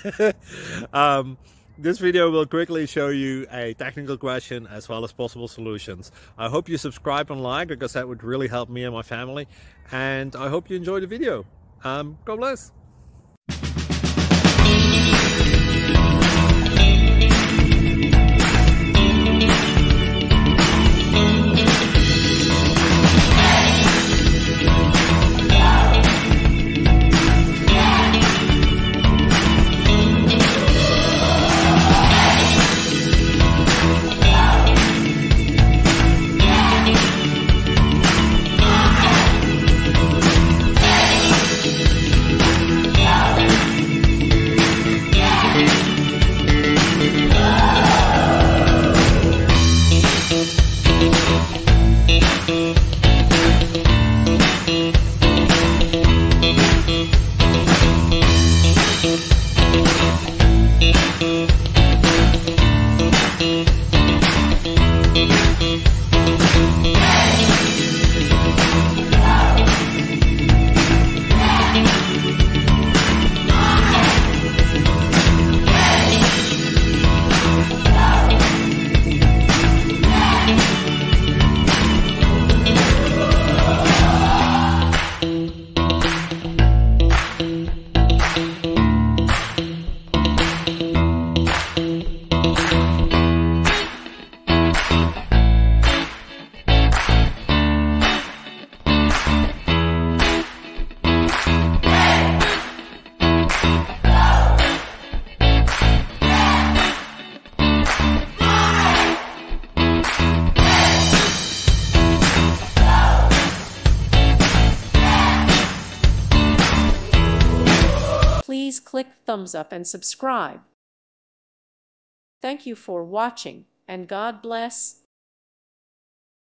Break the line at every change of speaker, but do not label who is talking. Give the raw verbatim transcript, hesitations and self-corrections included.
um, this video will quickly show you a technical question as well as possible solutions. I hope you subscribe and like, because that would really help me and my family. And I hope you enjoy the video. Um, God bless.
Please click thumbs up and subscribe. Thank you for watching, and God bless.